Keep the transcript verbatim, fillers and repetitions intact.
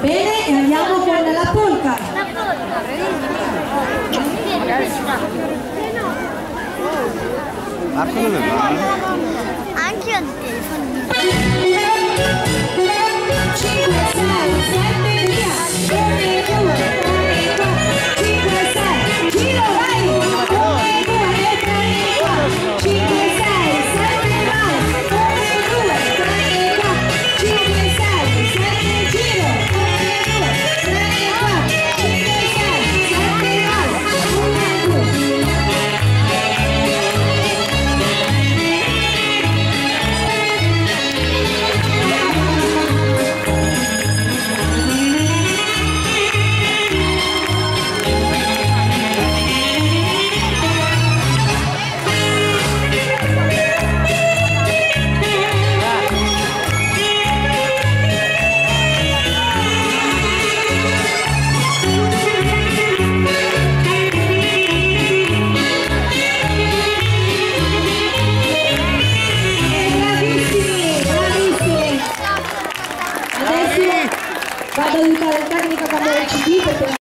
Bene, e andiamo con la polka. Marco dove va? Anche io ho il telefono. cinque, sei, sette, via. uno, due, tre, quattro, cinque, sei, giro, vai. uno, due, tre, quattro, cinque, sei, sette, vai. uno, due, tre, quattro, cinque, sei, sette, giro. uno, due, tre, quattro, cinque, sei, sette, vai. uno, due. Vado ad aiutare il tecnico a cambiare il C D perché